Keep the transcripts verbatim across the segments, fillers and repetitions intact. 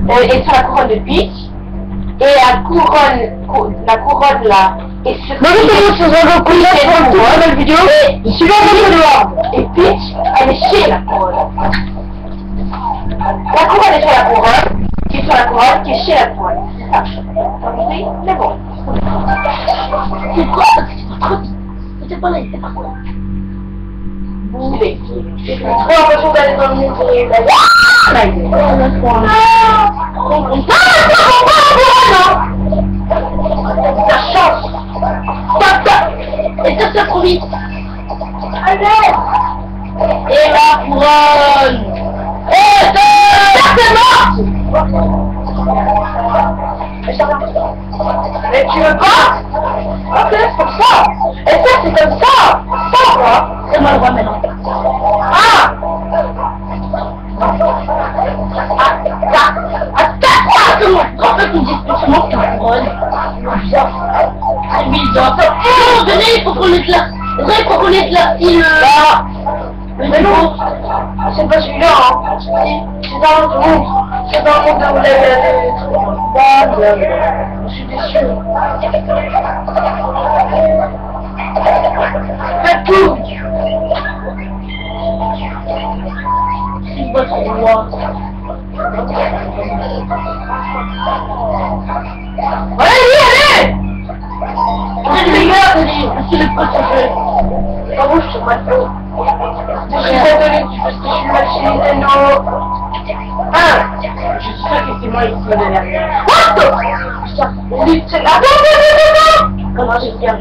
euh, est sur la couronne de Peach. Et la couronne, cou, la couronne là, est sur... Non, mais c'est bon, c'est bon, c'est bon, pour la nouvelle vidéo. Et suivant le dehors. Et Peach, elle est chez la couronne. La couronne est sur la couronne, qui est sur la couronne, qui est chez la couronne. C'est ça. T'as compris? Mais bon. C'est quoi? C'est pas là, c'est pas quoi. Vous savez. J'ai trop l'impression d'aller dans le monde et d'aller... Ah, il est... Non, non, non. La chance. Et ça, c'est trop vite. Allez. Et la couronne. Et c'est morte. Mais tu veux pas? Ok, c'est comme ça. Et ça, c'est comme ça. Ça, quoi? C'est moi le roi maintenant. Ah. Attends, en fait, une discussion sur la couronne. Bizarre. C'est bizarre. Non, venez, il faut qu'on ait là. Il faut qu'on ait là. Il Là. Mais non. C'est pas celui-là, hein. C'est dans l'autre monde. C'est dans le monde où vous avez je suis déçu. Faites tout. C'est votre roi. Allez, allez. C'est le meilleur, c'est le pote en fait. Ah bon, je suis mal. Je suis désolée, parce que je suis mal chez Nintendo. Ah, je suis sûre que c'est moi qui me donne. What? Putain, c'est là. Attends, attends, attends. Comment j'ai regardé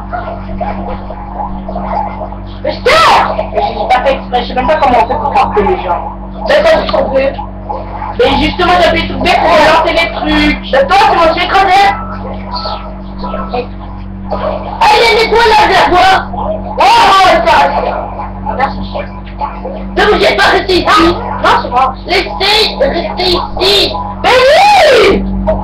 Mais je sers. J'ai pas fait exprès, je sais même pas comment on fait pour frapper les gens. D'accord, je t'en prie. Mais justement, j'avais fait tout bien pour lancer les trucs. D'accord, c'est moi qui ai écrasé. Ah, il y a des toilettes là, toi. Oh, oh, ça. Merci. Ne bougez pas, restez ici. Non, c'est moi. Restez, restez ici. Mais oui.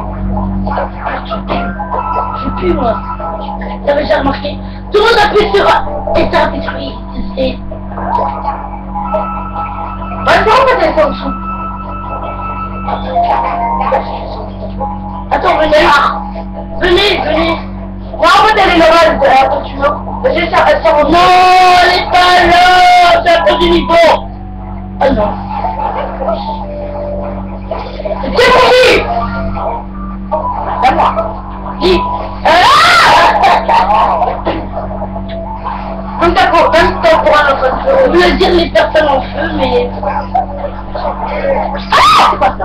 Je sais plus, moi. T'avais déjà remarqué. Tout le monde appuie sur un. Et ça appuie sur I. C'est... Bah, c'est bon, peut-être en dessous. Attends, venez. Venez, venez. Non, en fait, elle est là-bas, elle est tu veux. J'ai ça, elle sort. Non, elle est pas là. C'est un peu du niveau. Ah non. C'est mon lit. C'est moi. Dis. Même ta peau, même ta peau, un enfant de Je voulais dire les personnes en feu, mais... Ah, c'est pas ça.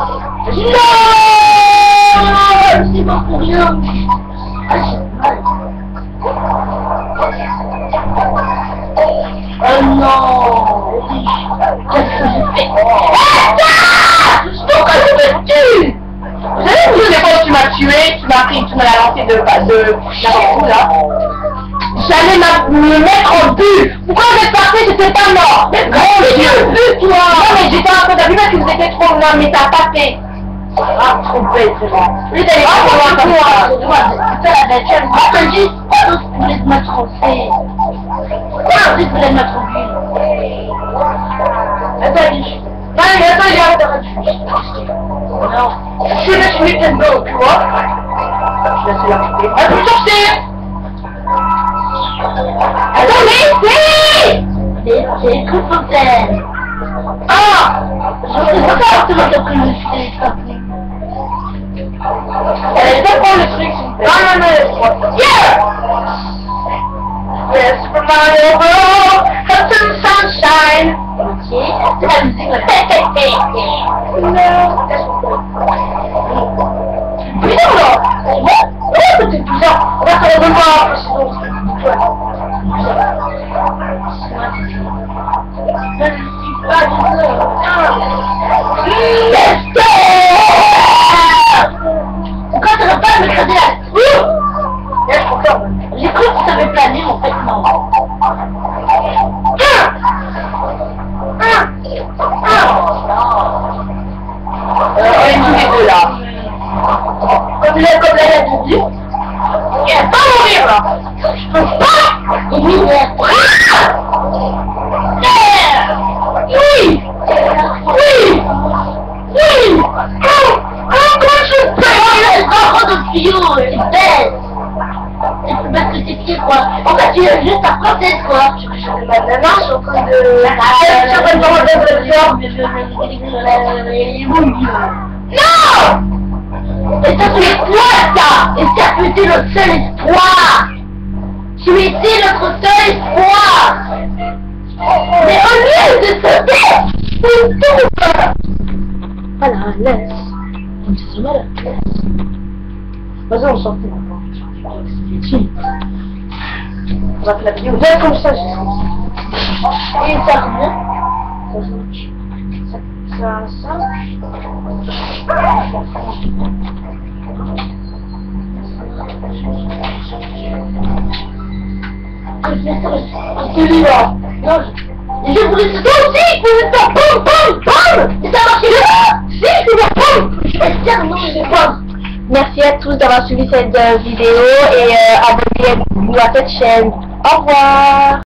Non, c'est pas pour rien. Ah, j'ai mal. Oh non. Qu'est-ce que j'ai fait? Pourquoi tu me tues? Vous savez, vous savez quand tu m'as tué, tu m'as pris, tu m'as lancé de de n'importe où là. J'allais me mettre en but. Pourquoi vous êtes parti? J'étais pas mort. Mais grand Dieu, toi. Non mais j'étais en train d'appuyer parce que vous étiez trop non mais t'as pas fait. Ah, trop bête, c'est bon. Oui, d'aller Ah, voir comme moi. ça. C'est ça la bête. Je te dis, vous voulez te mettre en fait. Pourquoi vous voulez te mettre en ville? Attends, il... Non, mais attends, il arrête de rater. Non. Je suis là sur Nintendo, tu vois. Je laisse la quitter. Elle peut sortir. Attends, mais c'est... C'est une coupe fontaine. Ah. Je sais pas comment t'as pris le fait. Elle est pas pour le truc, s'il vous plaît. Non, non, non, laisse-moi. Yeah! Yes, Super Mario Bros. Have some sunshine. Ok. C'est la musique là. Non. Putain, là. C'est bon? Ouais, c'est bizarre. On va se revoir. Sinon, c'est... Je ne suis pas du Pourquoi ça va pas m'écraser là? J'ai cru que ça avait plané, mais en fait non. Euh, tous les deux là. Comme là, comme là, il y a tout dit. Il va pas mourir là. Je peux pas. Oui, mais... Oui. Oui. Oui. quoi. En fait, tu es juste ta princesse, quoi. Je suis en train de marche, je suis en train de... Je suis en train de Non. Et ça, tu es toi, ça. Et ça, tu étais notre seul espoir. Tu étais notre seul espoir. Mais au lieu de sauter, tu tombes. Voilà, laisse. On se sent mal. Vas-y, on s'en fout. Si. On va faire la vidéo. Viens comme ça, j'ai senti. Et ça combien? Ça, ça, celui-là. Non, je voulais se aussi, mais ça pomme, pomme, pomme. Et ça marchait là. Si, c'est la pomme. Je vais dire non, je sais pas. Merci à tous d'avoir suivi cette euh, vidéo et euh, abonnez-vous à cette chaîne. Au revoir.